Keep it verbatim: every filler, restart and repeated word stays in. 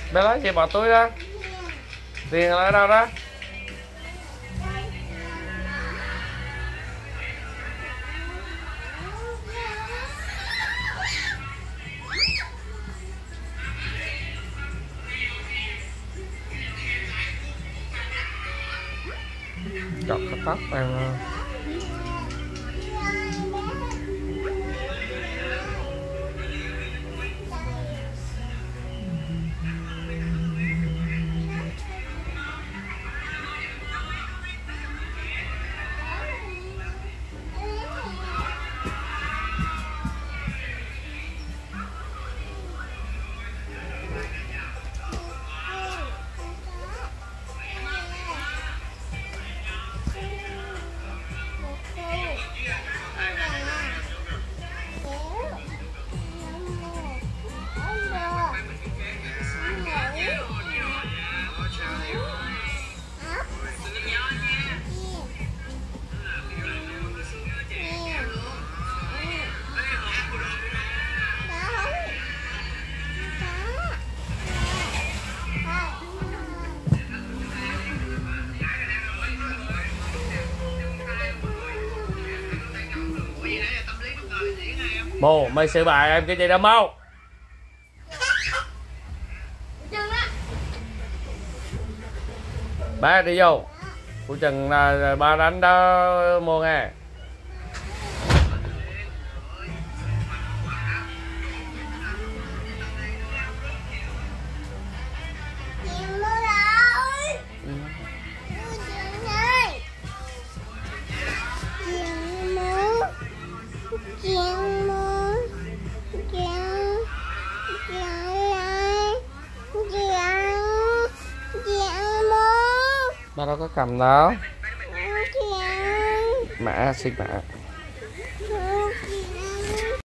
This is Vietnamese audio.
Bé lấy chị bỏ túi ra. Tiền ở đâu đó? Chọc cái tóc em. Mồ, mày sửa bài em cái gì đâu mau. Ba đi vô. Của chừng là ba đánh đó mua nghe. Ba đâu có cầm đâu. Mẹ xin mẹ.